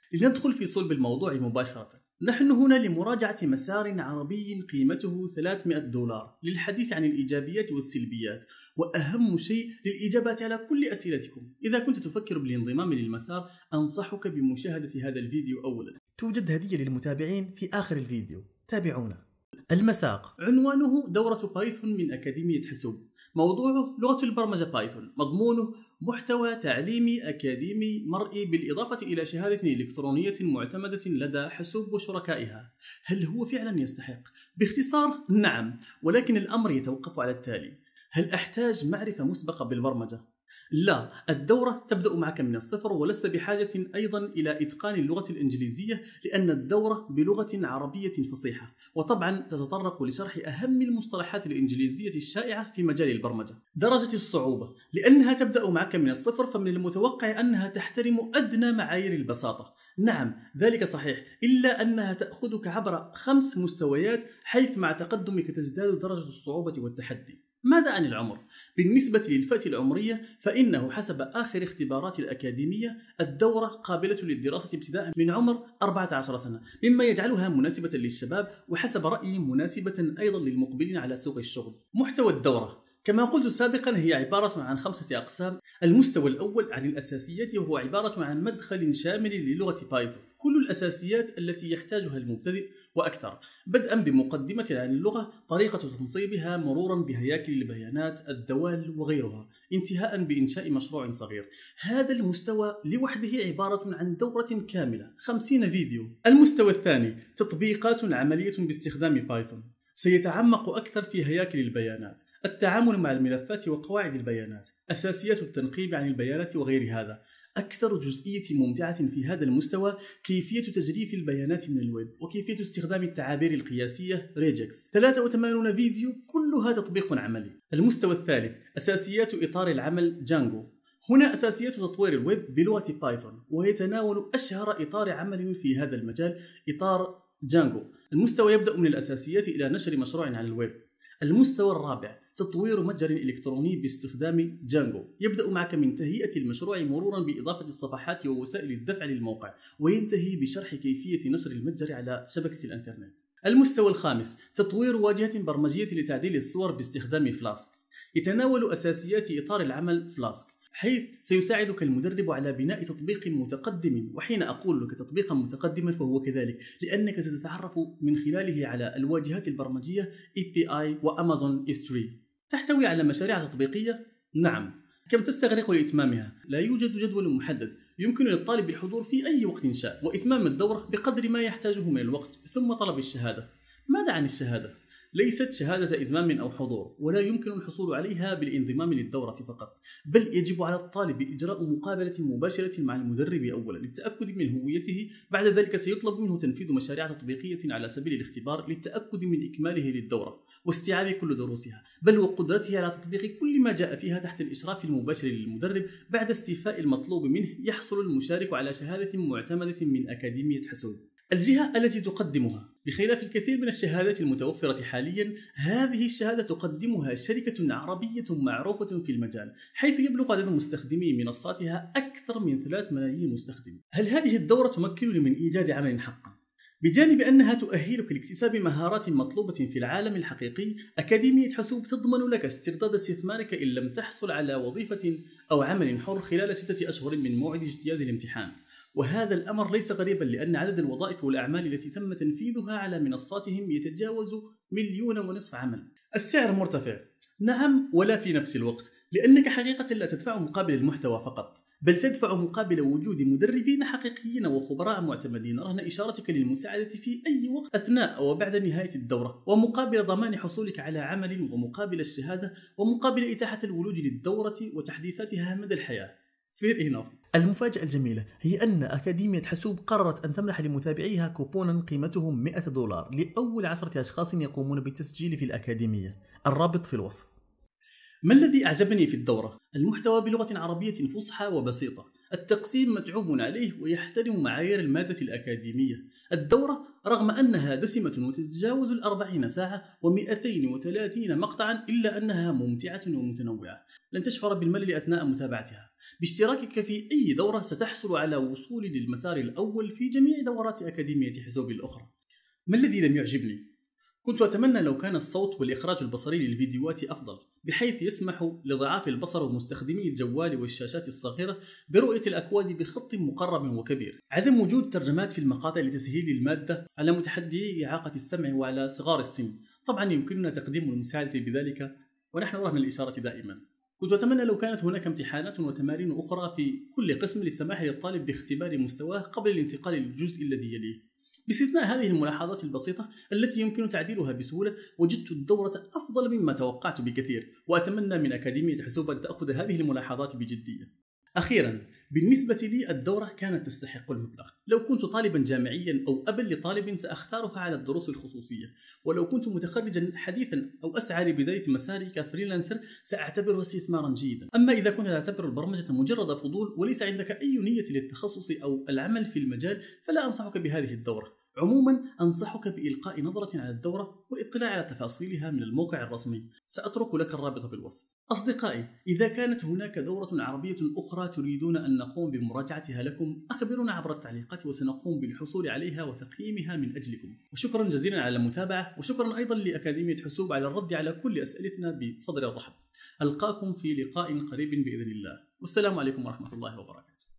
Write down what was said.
لندخل في صلب الموضوع مباشرة. نحن هنا لمراجعة مسار عربي قيمته $300 للحديث عن الإيجابيات والسلبيات، وأهم شيء للإجابات على كل أسئلتكم. إذا كنت تفكر بالانضمام للمسار أنصحك بمشاهدة هذا الفيديو أولا. توجد هدية للمتابعين في آخر الفيديو، تابعونا. المساق عنوانه دورة بايثون من أكاديمية حاسوب. موضوعه لغة البرمجة بايثون. مضمونه محتوى تعليمي أكاديمي مرئي بالإضافة إلى شهادة إلكترونية معتمدة لدى حاسوب وشركائها. هل هو فعلا يستحق؟ باختصار نعم، ولكن الأمر يتوقف على التالي: هل أحتاج معرفة مسبقة بالبرمجة؟ لا، الدورة تبدأ معك من الصفر، ولست بحاجة أيضا إلى إتقان اللغة الإنجليزية، لأن الدورة بلغة عربية فصيحة، وطبعا تتطرق لشرح أهم المصطلحات الإنجليزية الشائعة في مجال البرمجة. درجة الصعوبة: لأنها تبدأ معك من الصفر فمن المتوقع أنها تحترم أدنى معايير البساطة. نعم ذلك صحيح، إلا أنها تأخذك عبر 5 مستويات، حيث مع تقدمك تزداد درجة الصعوبة والتحدي. ماذا عن العمر؟ بالنسبة للفئة العمرية فإنه حسب آخر اختبارات الأكاديمية الدورة قابلة للدراسة ابتداء من عمر 14 سنة، مما يجعلها مناسبة للشباب، وحسب رأيي مناسبة أيضا للمقبلين على سوق الشغل. محتوى الدورة كما قلت سابقا هي عبارة عن 5 أقسام. المستوى الأول عن الأساسيات، وهو عبارة عن مدخل شامل للغة بايثون، كل الأساسيات التي يحتاجها المبتدئ وأكثر، بدءا بمقدمة عن اللغة، طريقة تنصيبها، مرورا بهياكل البيانات، الدوال وغيرها، انتهاء بإنشاء مشروع صغير. هذا المستوى لوحده عبارة عن دورة كاملة 50 فيديو. المستوى الثاني تطبيقات عملية باستخدام بايثون، سيتعمق أكثر في هياكل البيانات، التعامل مع الملفات وقواعد البيانات، أساسيات التنقيب عن البيانات وغير هذا. أكثر جزئية ممتعة في هذا المستوى كيفية تجريف البيانات من الويب، وكيفية استخدام التعابير القياسية ريجكس. 83 فيديو كلها تطبيق عملي. المستوى الثالث أساسيات إطار العمل جانجو. هنا أساسيات تطوير الويب بلغة بايثون، ويتناول أشهر إطار عمل في هذا المجال إطار جانجو. المستوى يبدأ من الأساسيات إلى نشر مشروع على الويب. المستوى الرابع تطوير متجر إلكتروني باستخدام جانجو، يبدأ معك من تهيئة المشروع مرورا بإضافة الصفحات ووسائل الدفع للموقع، وينتهي بشرح كيفية نشر المتجر على شبكة الإنترنت. المستوى الخامس تطوير واجهة برمجية لتعديل الصور باستخدام فلاسك، يتناول أساسيات إطار العمل فلاسك، حيث سيساعدك المدرب على بناء تطبيق متقدم. وحين أقول لك تطبيقا متقدما فهو كذلك، لأنك ستتعرف من خلاله على الواجهات البرمجية API وأمازون S3. تحتوي على مشاريع تطبيقية؟ نعم. كم تستغرق لإتمامها؟ لا يوجد جدول محدد، يمكن للطالب الحضور في أي وقت شاء، وإتمام الدورة بقدر ما يحتاجه من الوقت، ثم طلب الشهادة. ماذا عن الشهادة؟ ليست شهادة إتمام أو حضور، ولا يمكن الحصول عليها بالانضمام للدورة فقط، بل يجب على الطالب إجراء مقابلة مباشرة مع المدرب أولا للتأكد من هويته. بعد ذلك سيطلب منه تنفيذ مشاريع تطبيقية على سبيل الاختبار للتأكد من إكماله للدورة واستيعاب كل دروسها، بل وقدرته على تطبيق كل ما جاء فيها تحت الإشراف المباشر للمدرب. بعد استيفاء المطلوب منه يحصل المشارك على شهادة معتمدة من أكاديمية حاسوب. الجهة التي تقدمها، بخلاف الكثير من الشهادات المتوفرة حاليا، هذه الشهادة تقدمها شركة عربية معروفة في المجال، حيث يبلغ عدد مستخدمي منصاتها أكثر من 3 ملايين مستخدم. هل هذه الدورة تمكنني من إيجاد عمل حقا؟ بجانب أنها تؤهلك لاكتساب مهارات مطلوبة في العالم الحقيقي، أكاديمية حاسوب تضمن لك استرداد استثمارك إن لم تحصل على وظيفة أو عمل حر خلال 6 أشهر من موعد اجتياز الامتحان. وهذا الأمر ليس غريبا، لأن عدد الوظائف والأعمال التي تم تنفيذها على منصاتهم يتجاوز 1.5 مليون عمل. السعر مرتفع؟ نعم، ولا في نفس الوقت، لأنك حقيقة لا تدفع مقابل المحتوى فقط، بل تدفع مقابل وجود مدربين حقيقيين وخبراء معتمدين رهن إشارتك للمساعدة في أي وقت أثناء وبعد نهاية الدورة، ومقابل ضمان حصولك على عمل، ومقابل الشهادة، ومقابل إتاحة الولوج للدورة وتحديثاتها مدى الحياة. المفاجأة الجميلة هي أن أكاديمية حاسوب قررت أن تمنح لمتابعيها كوبونا قيمته $100 لأول 10 أشخاص يقومون بالتسجيل في الأكاديمية. الرابط في الوصف. ما الذي أعجبني في الدورة؟ المحتوى بلغة عربية فصحى وبسيطة، التقسيم متعوب عليه ويحترم معايير المادة الأكاديمية. الدورة رغم أنها دسمة وتتجاوز 40 ساعة و230 مقطعا إلا أنها ممتعة ومتنوعة، لن تشعر بالملل أثناء متابعتها. باشتراكك في أي دورة ستحصل على وصول للمسار الأول في جميع دورات أكاديمية حاسوب الأخرى. ما الذي لم يعجبني؟ كنت أتمنى لو كان الصوت والإخراج البصري للفيديوهات أفضل، بحيث يسمح لضعاف البصر ومستخدمي الجوال والشاشات الصغيرة برؤية الأكواد بخط مقرب وكبير. عدم وجود ترجمات في المقاطع لتسهيل المادة على متحدي إعاقة السمع وعلى صغار السن. طبعا يمكننا تقديم المساعدة بذلك ونحن رهن الإشارة دائما. كنت أتمنى لو كانت هناك امتحانات وتمارين أخرى في كل قسم للسماح للطالب باختبار مستواه قبل الانتقال للجزء الذي يليه. باستثناء هذه الملاحظات البسيطة التي يمكن تعديلها بسهولة، وجدت الدورة أفضل مما توقعت بكثير، وأتمنى من أكاديمية حاسوب أن تأخذ هذه الملاحظات بجدية. أخيرا، بالنسبة لي الدورة كانت تستحق المبلغ. لو كنت طالبا جامعيا أو أبا لطالب سأختارها على الدروس الخصوصية، ولو كنت متخرجا حديثا أو أسعى لبداية مساري كفريلانسر سأعتبرها استثمارا جيدا. أما إذا كنت تعتبر البرمجة مجرد فضول وليس عندك أي نية للتخصص أو العمل في المجال فلا أنصحك بهذه الدورة. عموما أنصحك بإلقاء نظرة على الدورة والاطلاع على تفاصيلها من الموقع الرسمي، سأترك لك الرابط بالوصف. أصدقائي، إذا كانت هناك دورة عربية أخرى تريدون أن نقوم بمراجعتها لكم أخبرونا عبر التعليقات وسنقوم بالحصول عليها وتقييمها من أجلكم. وشكرا جزيلا على المتابعة، وشكرا أيضا لأكاديمية حاسوب على الرد على كل أسئلتنا بصدر الرحب. ألقاكم في لقاء قريب بإذن الله، والسلام عليكم ورحمة الله وبركاته.